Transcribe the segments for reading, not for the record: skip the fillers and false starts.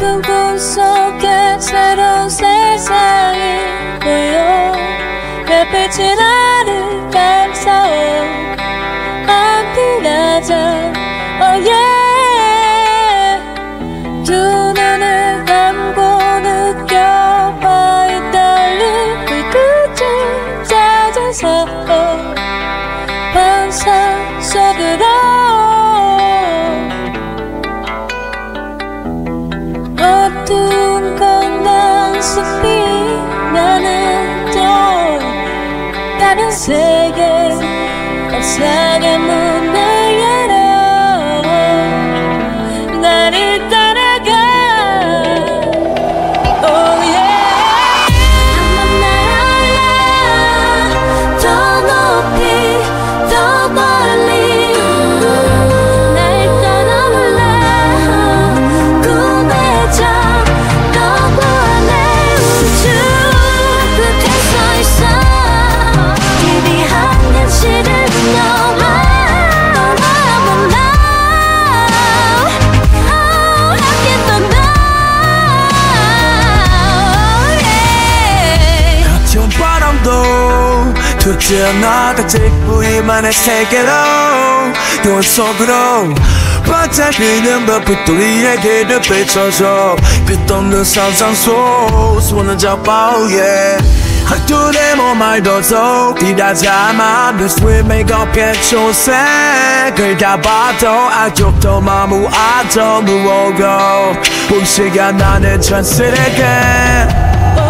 작은 꿈속에 새로운 세상이 보여 별빛이 나를 감싸워 안피나자 oh yeah 두 눈을 감고 느껴봐 이 떨림 불끝을 찾아서 환상 속으로 어두운 건강 숲이 나는 또 다른 세계 억상의 문을 열어 나를 따라가 oh yeah 한번 날아올라 더 높이 더 멀리 날 떠나올라 꿈의 저 너와 내 우주 끝에 서 있어 희미한 현실을 넘어 튀어나가 직부이만의 세계로 영원 속으로 반짝이는 별빛들이의 길을 비춰줘 빛없는 상상 속 손을 잡아 oh yeah 한눈에 뭐 말도 속 일하자마 내 스위밍 어깨 초색을 다 봐도 아직도 마무아도 무오고 보이시가 나는 천스레게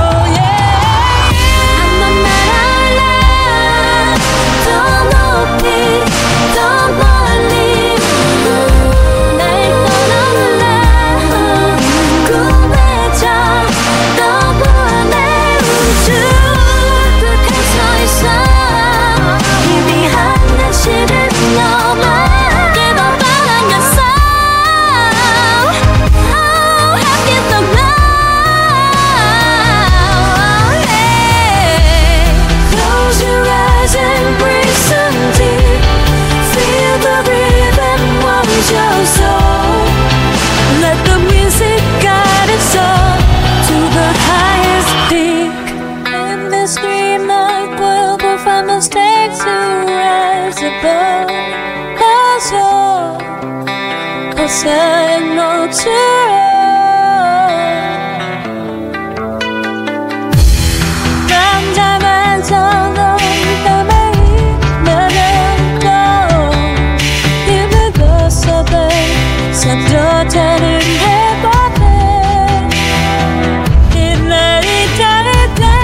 Mistakes to rise above 벗어 벗어의 노출로 남자만서 넌 밤에 나는 또 힘을 벗어봐 삼조차는 해봐봐 이 날이 다를 때